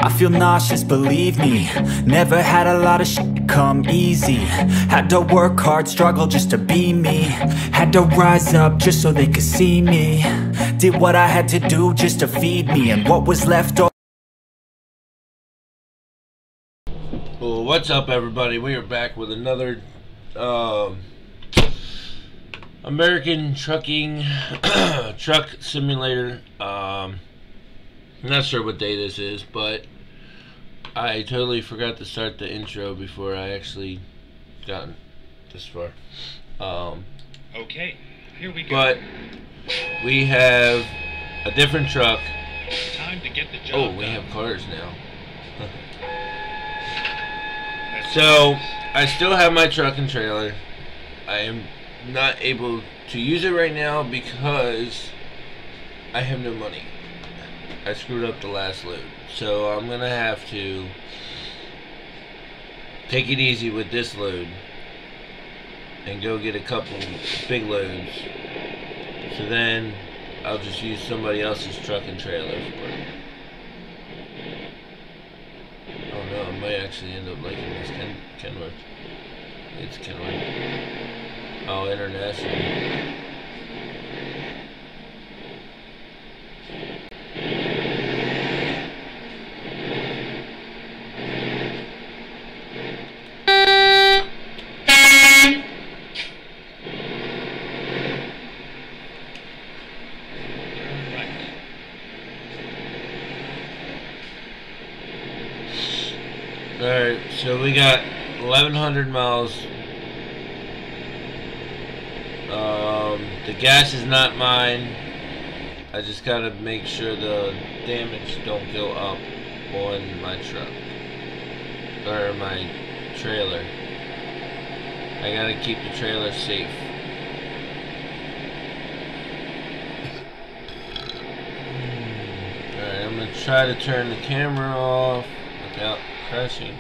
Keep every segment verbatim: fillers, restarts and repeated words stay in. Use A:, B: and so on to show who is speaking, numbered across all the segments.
A: I feel nauseous, believe me. Never had a lot of shit come easy. Had to work hard, struggle just to be me. Had to rise up just so they could see me. Did what I had to do just to feed me, and what was left over.
B: Well, what's up, everybody? We are back with another um, American Trucking Truck Simulator. Um, I'm not sure what day this is, but I totally forgot to start the intro before I actually got this far. Um,
C: okay, here we go.
B: But we have a different truck.
C: Time to get the job
B: Oh, we
C: done.
B: have cars now. So, I still have my truck and trailer. I am not able to use it right now because I have no money. I screwed up the last load. So, I'm going to have to take it easy with this load and go get a couple big loads. So then, I'll just use somebody else's truck and trailer for it. Oh no, I might actually end up liking this Ken Kenworth. It's Kenworth. Oh, international. Alright, so we got eleven hundred miles. Um, the gas is not mine. I just gotta make sure the damage don't go up on my truck. Or my trailer. I gotta keep the trailer safe. Alright, I'm gonna try to turn the camera off without crashing.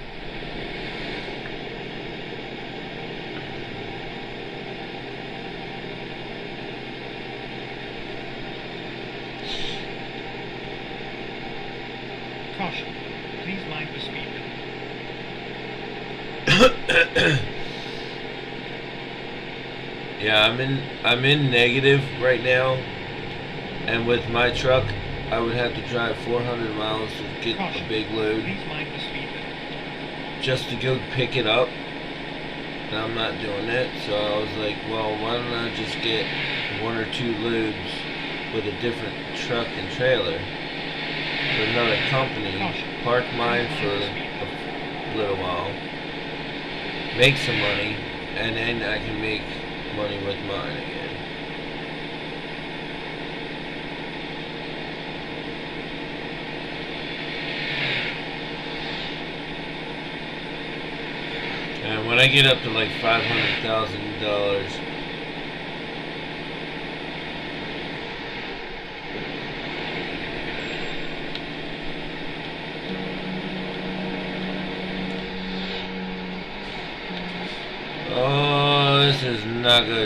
C: Caution. Please mind the speed limit.
B: Yeah, I'm in I'm in negative right now, and with my truck I would have to drive four hundred miles to get
C: Caution.
B: a big load.
C: Please mind the speed limit.
B: Just to go pick it up, and I'm not doing it. So I was like, well, why don't I just get one or two loads with a different truck and trailer for another company, park mine for a little while, make some money, and then I can make money with mine again. And when I get up to like five hundred thousand dollars, oh, this is not good.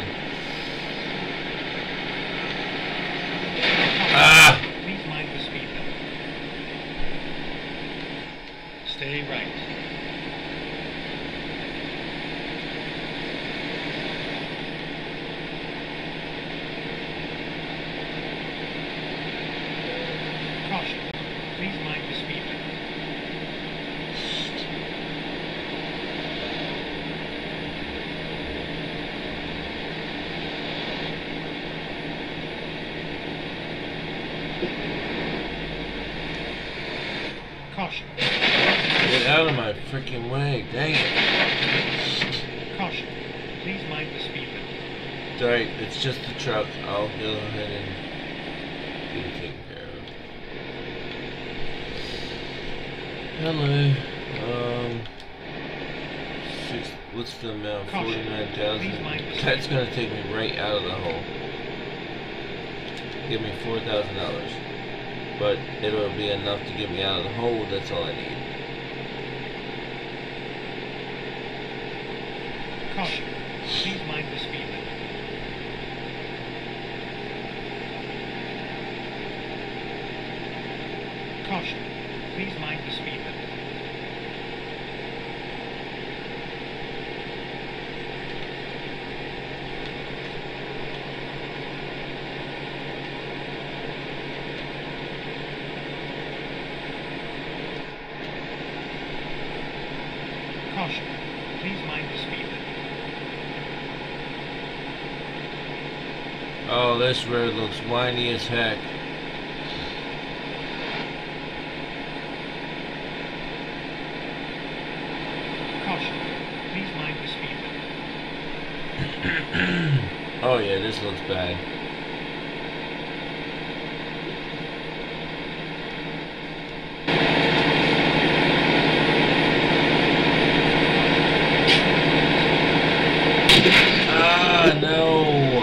B: Ah!
C: Please mind the speed limit. Stay right. Caution. Please mind the speed limit. Caution.
B: Get out of my freaking way, dang it.
C: Caution. Please mind the speed limit.
B: It's alright, it's just the truck. I'll go ahead and get it taken care of. Hello. Um, six, what's the amount? forty-nine thousand. That's gonna take me right out of the hole. Give me four thousand dollars. But it'll be enough to get me out of the hole. That's all I need.
C: Caution. Please mind the speed limit. Caution. Please mind the speed limit. Caution. Please mind the speed limit.
B: Oh, this road looks windy as heck.
C: Caution. Please mind the speed limit.
B: Oh yeah, this looks bad. Ah, no.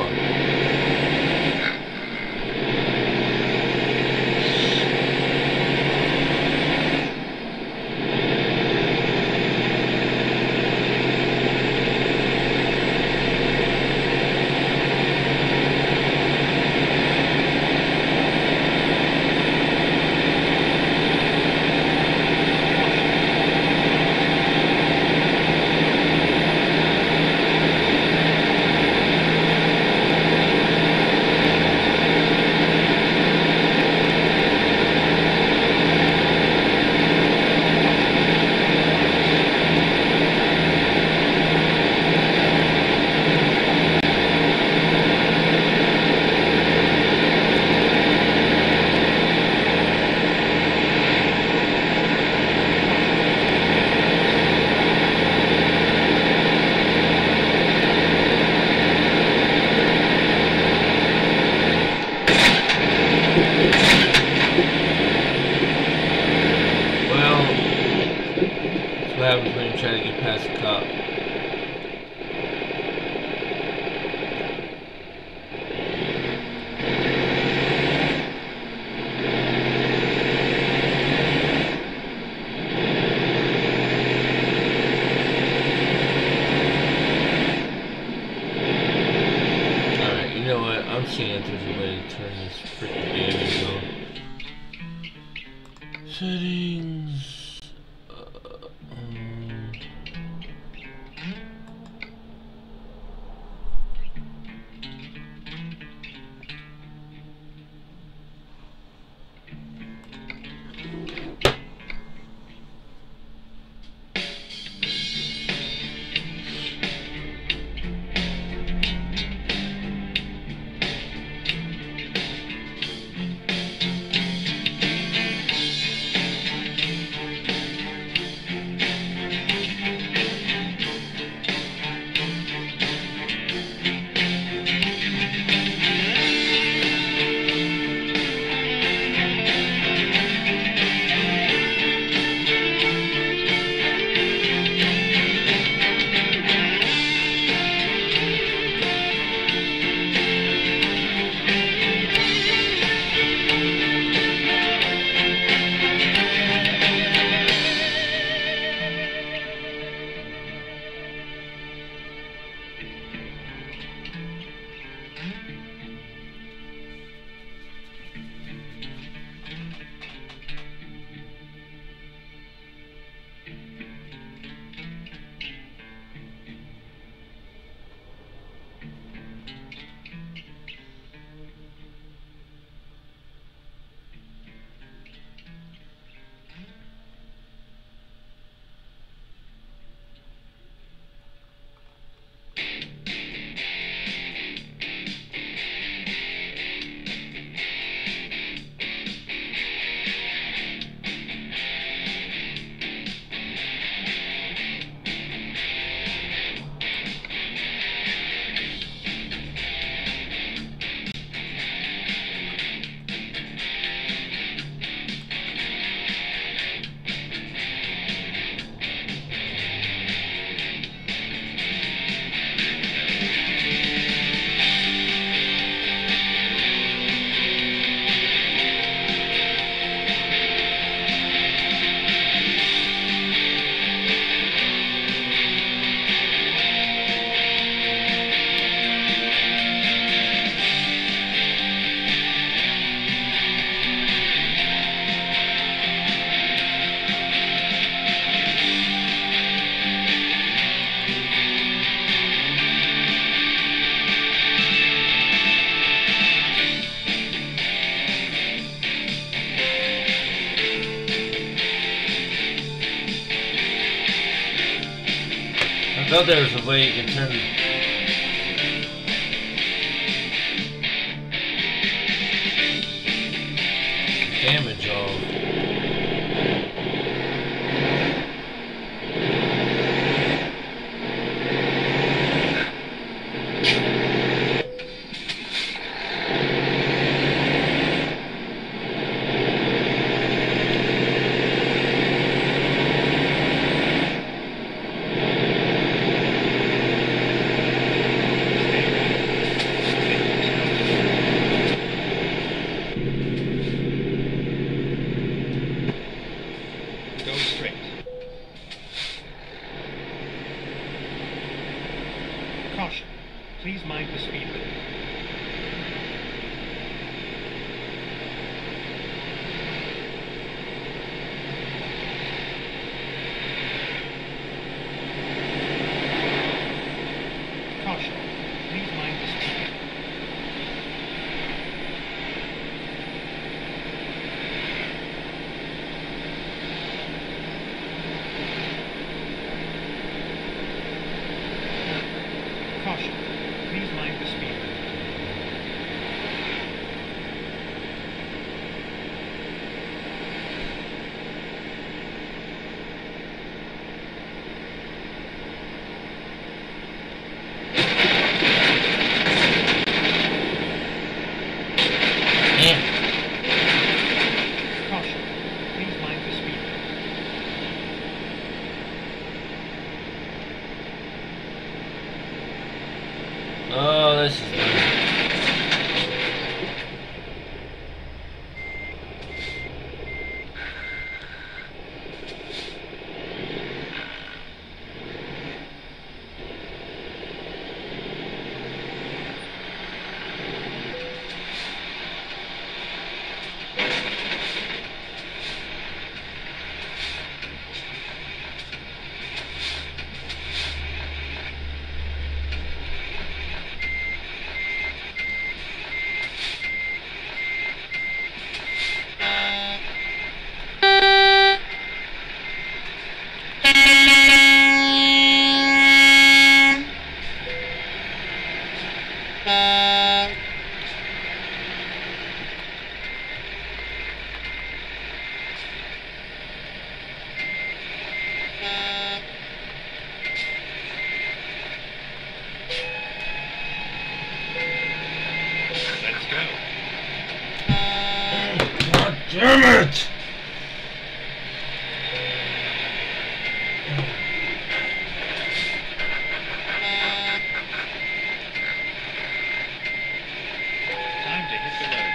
B: What happens when you try to get past the cop? Alright, you know what? I'm seeing if there's a way to turn this freaking game off. Settings. thought there was a way you can turn damage off.
C: Go straight. Caution. Please mind the speed limit. Caution. Please mind the speed limit. Caution. Please mind the speed limit. Caution. Please mind the speed limit.
B: Oh, this is nice.
C: Let's go.
B: God damn it!
C: Time to hit the road.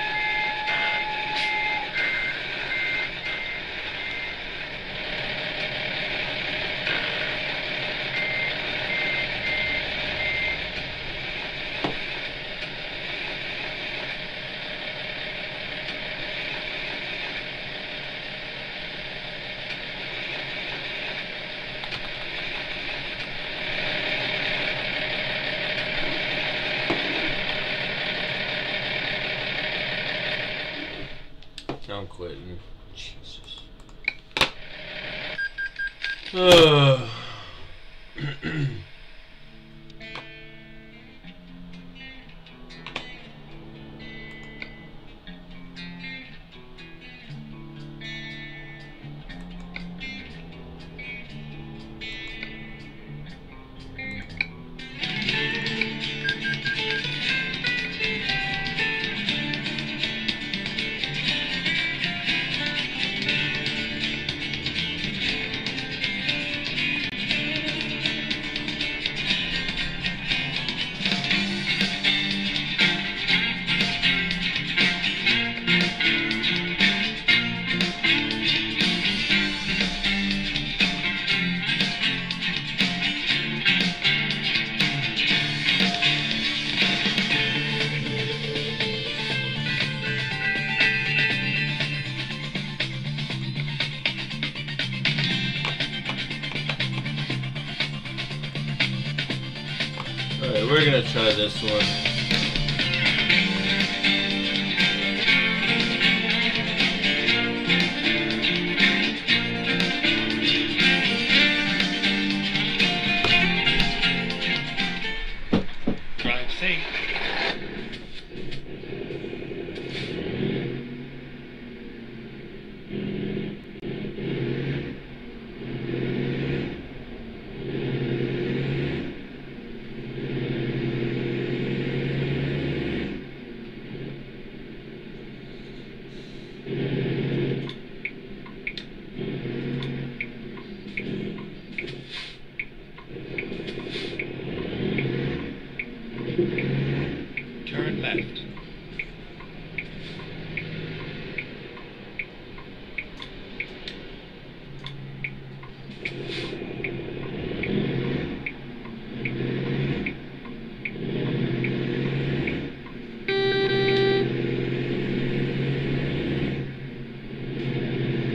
B: I'm quitting. Jesus. Ugh. Alright, we're gonna try this one.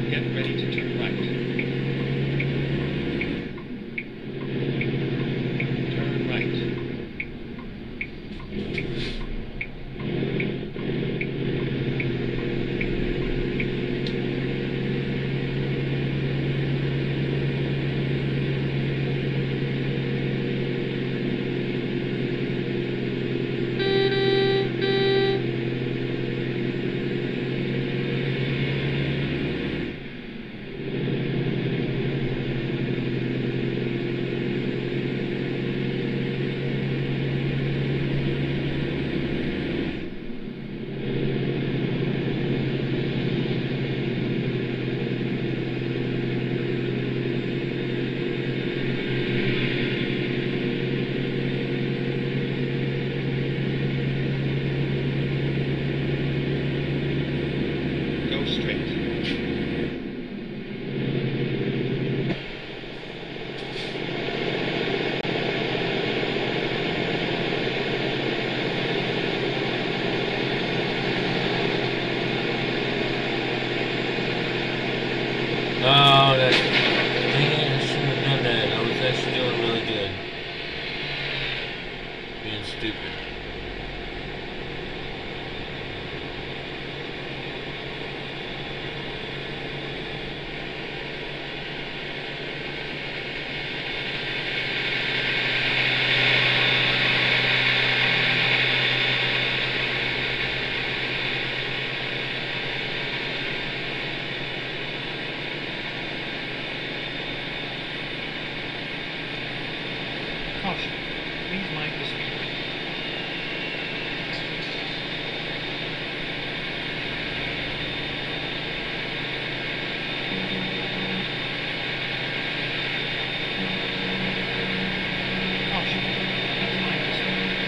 C: Get ready to turn right. Turn right. Go straight.
B: Oh, that. Dang it, I shouldn't have done that. I was actually doing really good. Being stupid.
C: Caution. Please mind the speed limit. Caution. Please mind the speed limit.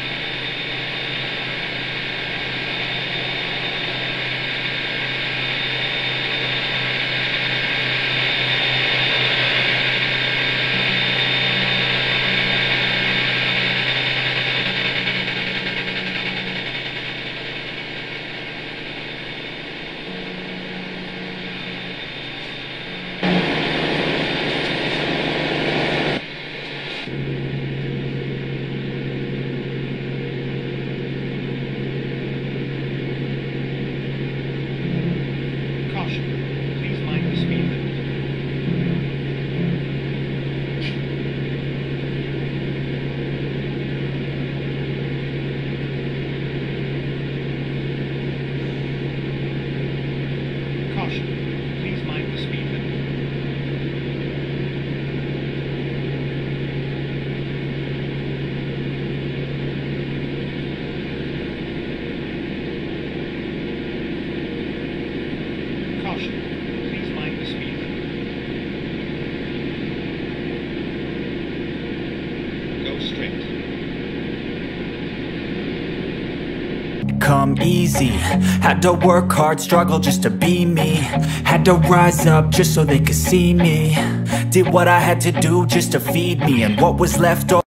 C: Caution. Please mind the speed limit. Caution. Please mind the speed limit. Caution. Please mind the speed limit. Go straight.
A: Come easy, had to work hard, struggle just to be me. Had to rise up just so they could see me. Did what I had to do just to feed me, and what was left over